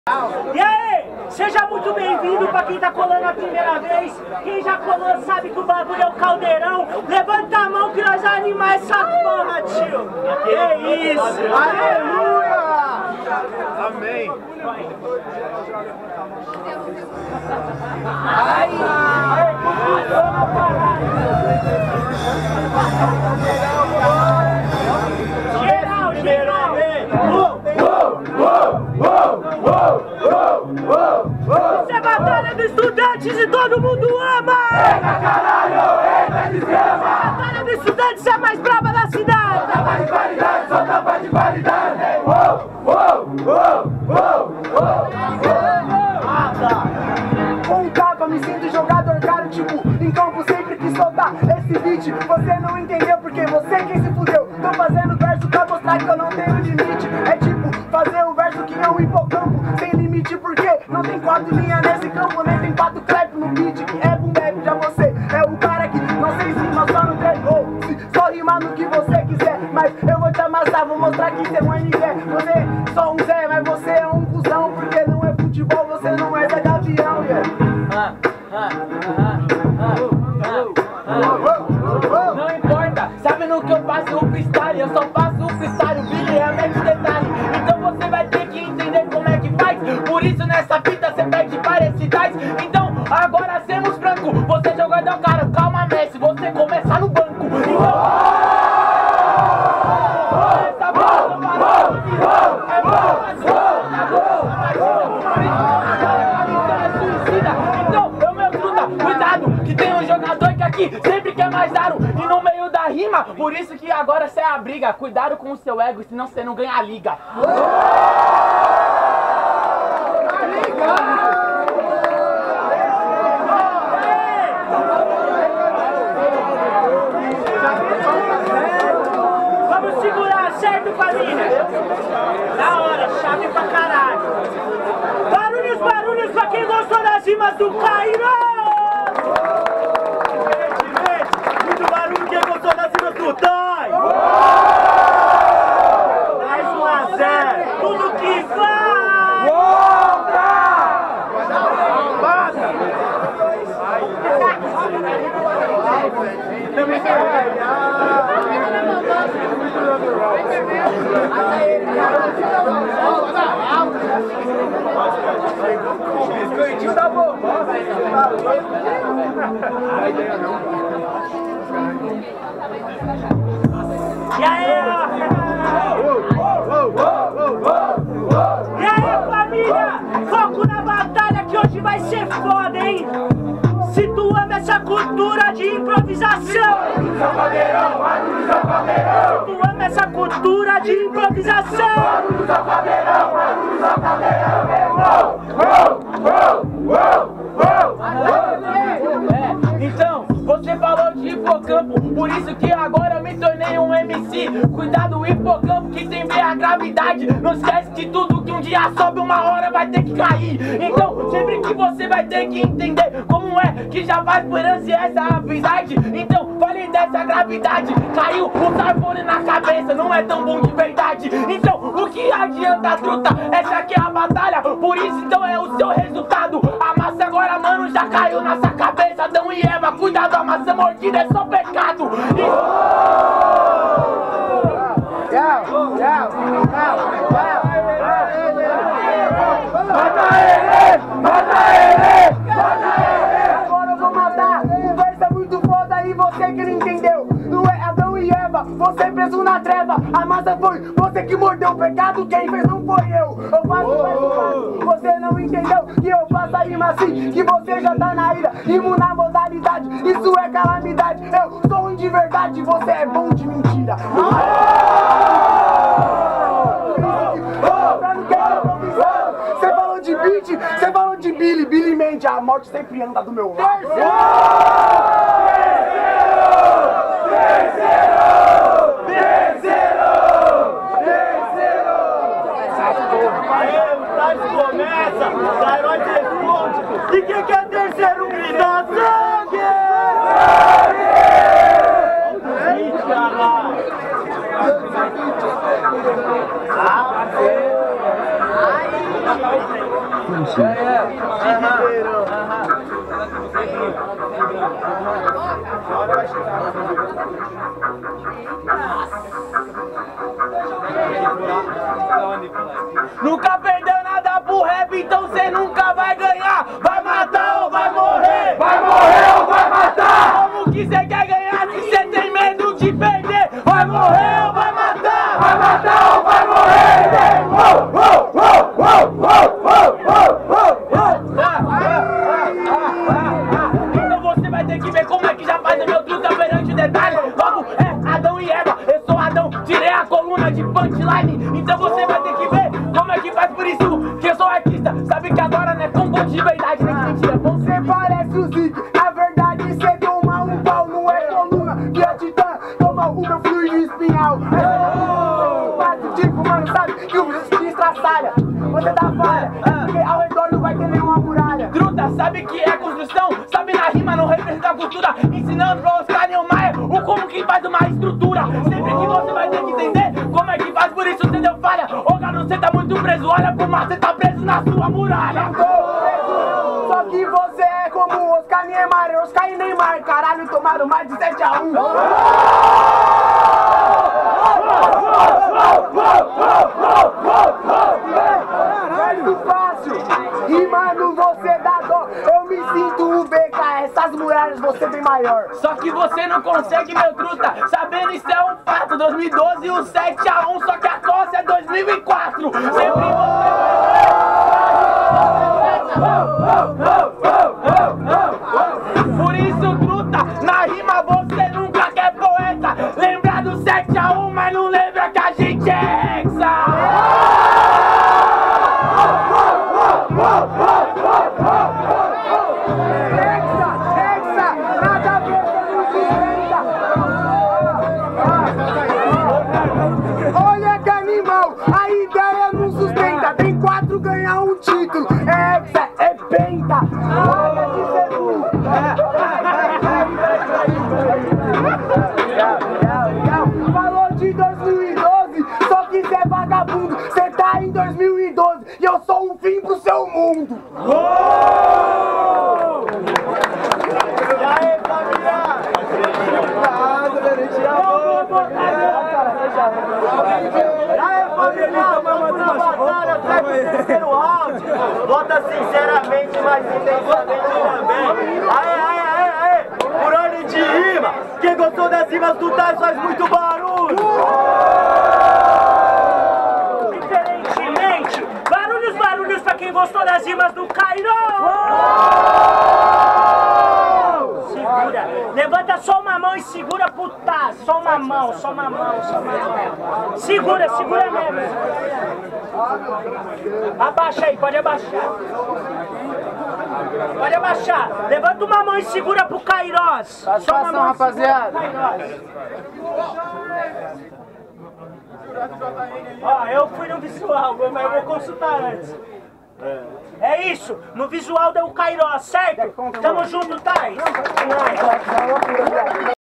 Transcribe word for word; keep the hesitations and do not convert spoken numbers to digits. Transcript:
E aí, seja muito bem-vindo pra quem tá colando a primeira vez. Quem já colou sabe que o bagulho é o caldeirão. Levanta a mão que nós vamos animar essa porra, tio. É isso, aleluia. Amém. Ai, ai, geral, geral, isso é batalha dos estudantes e todo mundo ama! Eita caralho, eita desgrama! A batalha dos estudantes é a mais brava da cidade! Tapa de qualidade, só tapa de qualidade! Uou, uou, uou, uou, uou! Com um tapa me sinto jogador caro, tipo, em campo sempre quis soltar esse beat. Você não entendeu porque você quem se fudeu. Tô fazendo verso pra mostrar que eu não tenho limite. É tipo, fazer um verso que é um hipocampo sem limite, porque não tem quatro linhas nesse campo, nem tem quatro clap no beat, que é boom bap. Já você é o cara que não sei se rima só no trap ou se só rima no que você quiser. Mas eu vou te amassar, vou mostrar que você é um N Zé. Você é só um Zé, mas você é um cuzão, porque não é futebol, você não é Zé Gavião, yeah. Ah, ah, ah, ah, ah. Não importa, sabe no que eu faço o freestyle? Eu só faço o freestyle, o Billy é mente detalhe. Então você vai ter que entender como é que faz. Por isso nessa fita você perde várias cidades. Então agora semos franco, você jogador cara, calma Messi, você começa no banco. Então essa bola é boa, cuidado, que tem um jogador que aqui sempre quer mais dar um e no meio da rima, por isso que agora cê é a briga. Cuidado com o seu ego, senão você não ganha a liga. Vamos segurar, certo, família? Da hora, chave pra caralho. Barulhos, barulhos pra quem gostou das rimas do Cairo! Muito barulho quem gostou das rimas do Dai! Mais um a zero, tudo que vai! Volta! Biscoitinho da vovó, velho. E aí, e aí, família? Foco na batalha que hoje vai ser foda, hein? Se tu ama essa cultura de improvisação, se tu ama essa cultura de improvisação, É, então, você falou de hipocampo, por isso que agora eu me tornei um M C. Cuidado, o hipocampo que tem bem a gravidade. Não esquece que tudo que um dia sobe, uma hora vai ter que cair. Então, sempre que você vai ter que entender como é que já faz esperança essa amizade. Então, falei dessa gravidade, caiu o carbono na cabeça, não é tão bom de verdade. Então, o que adianta, truta? Essa aqui é a batalha, por isso então é o seu resultado. A massa agora, mano, já caiu nessa cabeça. Adão e Eva, cuidado, a massa mordida é só pecado. E... Mata ele! Mata ele! Mata ele! Agora eu vou matar. Conversa muito foda e você que não entendeu. Não é Adão e Eva, você preso na treva. A massa foi você que mordeu o pecado. Quem fez não foi eu. Eu faço mais. Você não entendeu que eu faço a rima assim. Que você já tá na ira, rimo na modalidade. Isso é calamidade. Eu sou um de verdade, você é bom de mentira. Você falou de beat, você falou de Billy, Billy mente, a morte sempre anda do meu lado. Começa, o herói responde. E quem quer terceiro grita sangue! Sangue! Ah, Nunca perdeu nada pro rap, então cê nunca vai ganhar. Vai matar ou vai morrer? Vai morrer ou vai matar? Como que cê quer ganhar se cê tem medo de perder? Vai morrer ou vai matar? Vai matar ou vai morrer? Oh, oh, oh, oh, oh, oh, oh, oh. Então você vai ter que ver como é que já faz o meu truta perante o detalhe. Logo é Adão e Eva, eu sou Adão, tirei a coluna de punchline. Então você vai ter que ver como é que faz, por isso que eu sou artista. Sabe que agora não é combo de verdade, nem que mentira. Você parece o Zig, na verdade cê toma um pau, não é coluna, que é titã, toma o meu fluido espinhal. É tipo, mano, sabe que o bicho te estraçalha, você tá falha, porque ao redor não vai ter nenhuma muralha. Truta, sabe que é construção, sabe na rima não representa a cultura. Ensinando pra Oscar Niemeyer o como que faz uma estrutura. Sempre que você vai ter que entender como é que faz, por isso você deu falha. Ô garoto, você tá muito preso, olha como você tá preso na sua muralha. Tô preso, só que você é como Oscar Niemeyer, Oscar e Neymar, caralho, tomaram mais de sete a um. Muito fácil, e mano, você dá dó, eu me sinto o B K, essas muralhas você bem maior. Só que você não consegue, meu truta, sabendo isso é um fato. dois mil e doze o sete a um, só que a costa é dois mil e quatro. Sempre você. Por isso, truta, na rima você nunca quer poeta. Lembra do sete a um, mas não lembra que a gente é hexa. Olha que animal, a ideia não sustenta. Tem quatro ganhar um título, é hexa, é penta. Olha que cê burro. Falou de dois mil e doze, só que cê é vagabundo. Cê tá em dois mil e doze e eu sou um fim pro seu mundo. E aí, família? E aí, família? Vamos na batalha, sai pro terceiro round. Vota sinceramente, mas intensamente também. Aê, aê, aê, aê. Por ordem de rima. Quem gostou das rimas do Tais faz muito barulho. Diferentemente, barulhos, barulhos pra quem gostou das rimas do Cairo. Segura, levanta só uma mão e segura pro Taz. Só uma mão, só uma mão, só uma mão. Segura, segura mesmo. Abaixa aí, pode abaixar. Pode abaixar. Levanta uma mão e segura pro Kairos. Só uma mão, rapaziada. Ó, eu fui no visual, mas eu vou consultar antes. É isso, no visual deu o Kairos, certo? Tamo junto, Thais.